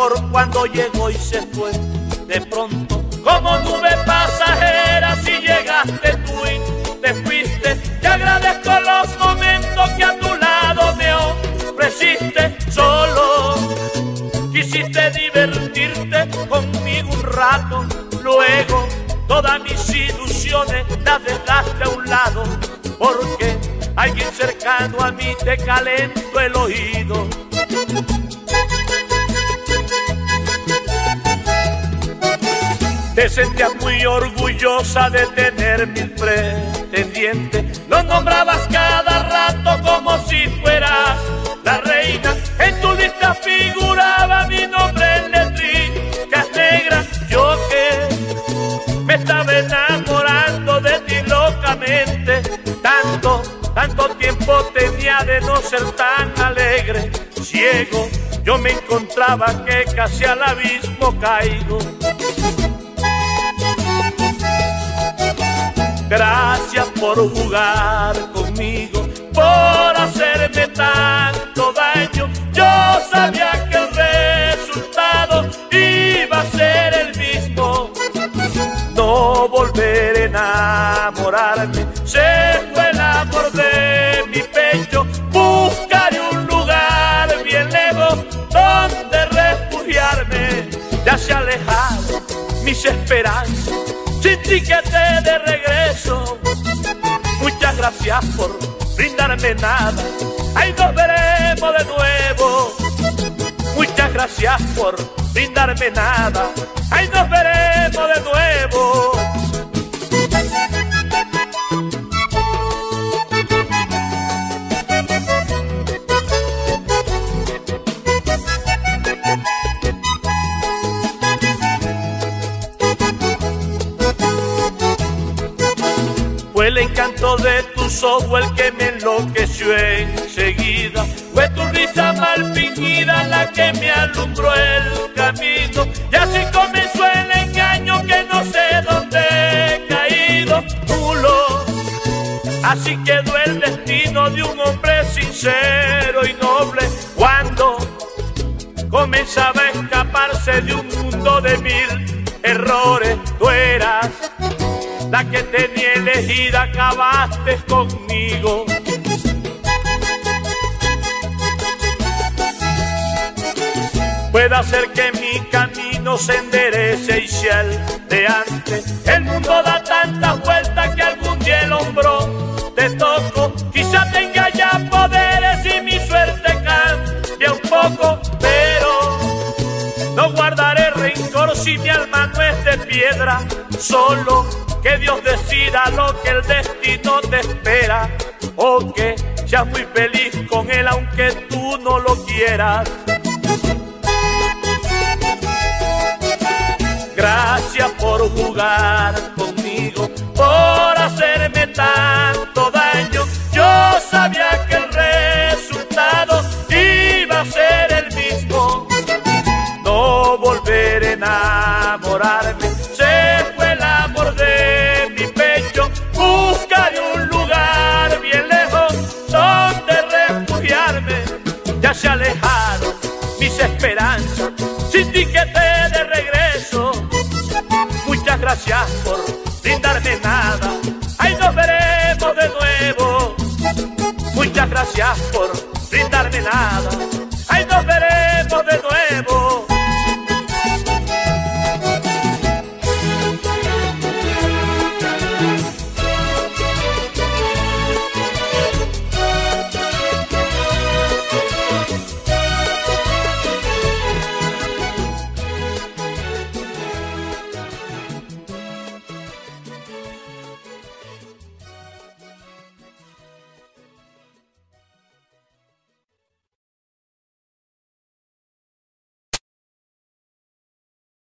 amor cuando llegó y se fue. De pronto, como nube pasajera, si llegaste tú y te fuiste. Te agradezco los momentos que a tu lado me ofreciste. Solo quisiste divertirte conmigo un rato, luego todas mis ilusiones las dejaste a un lado, porque alguien cercano a mí te calentó el oído. Te sentías muy orgullosa de tener mil pretendientes. Lo nombrabas cada rato como si fueras la reina. En tu lista figuraba mi nombre en letricas negras. Yo que me estaba enamorando de ti locamente. Tanto tiempo tenía de no ser tan alegre. Ciego, yo me encontraba que casi al abismo caigo. Gracias por jugar conmigo, por hacerme tanto daño. Yo sabía que el resultado iba a ser el mismo. No volveré a enamorarme, se fue el amor de mi pecho. Buscaré un lugar bien lejos donde refugiarme. Ya se alejaron mis esperanzas, sin tiquete de regreso. Muchas gracias por brindarme nada, ahí nos veremos de nuevo. Muchas gracias por brindarme nada, ahí nos veremos de nuevo. Fue el encanto de tus ojos el que me enloqueció enseguida. Fue tu risa mal fingida la que me alumbró el camino. Y así comenzó el engaño que no sé dónde he caído. Nulo, así quedó el destino de un hombre sincero y noble. Cuando comenzaba a escaparse de un mundo de mil errores, tú eras la que tenía elegida, acabaste conmigo. Puede hacer que mi camino se enderece y sea el de antes. El mundo da tantas vueltas que algún día el hombro te toco. Quizá tenga ya poderes y mi suerte cambia un poco, pero no guardaré rencor si mi alma no es de piedra. Solo que Dios decida lo que el destino te espera, o que seas muy feliz con él aunque tú no lo quieras. Gracias por jugar conmigo, por hacerme tanto daño. Yo sabía que el resultado iba a ser el mismo. No volveré a enamorarme, se fue el amor de mi pecho. Buscaré un lugar bien lejos donde refugiarme. Ya se alejaron mis esperanzas, sin tiquete de regreso. Muchas gracias por brindarme nada, ahí nos veremos de nuevo. Muchas gracias por brindarme nada, ahí nos veremos de nuevo.